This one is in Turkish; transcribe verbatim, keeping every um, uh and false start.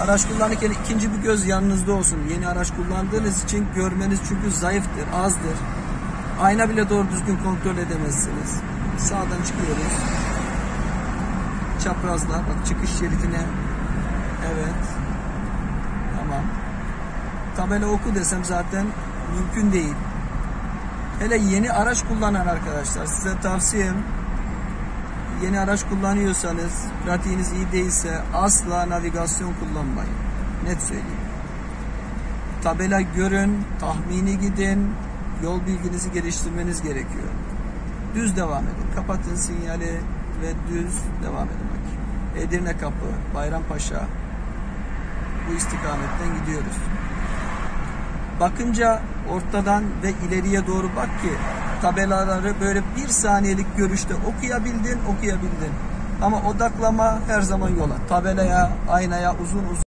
Araç kullanırken ikinci bir göz yanınızda olsun. Yeni araç kullandığınız için görmeniz çünkü zayıftır, azdır. Ayna bile doğru düzgün kontrol edemezsiniz. Sağdan çıkıyoruz. Çaprazlar, bak çıkış şeridine. Evet. Tamam. Tabela oku desem zaten mümkün değil. Hele yeni araç kullanan arkadaşlar, size tavsiyem, yeni araç kullanıyorsanız, pratiğiniz iyi değilse asla navigasyon kullanmayın. Net söyleyeyim. Tabela görün, tahmini gidin, yol bilginizi geliştirmeniz gerekiyor. Düz devam edin. Kapatın sinyali ve düz devam edin. Bak. Edirne Kapı, Bayrampaşa, bu istikametten gidiyoruz. Bakınca ortadan ve ileriye doğru bak ki tabelaları böyle bir saniyelik görüşte okuyabildin, okuyabildin. Ama odaklama her zaman yola. Tabelaya, aynaya uzun uzun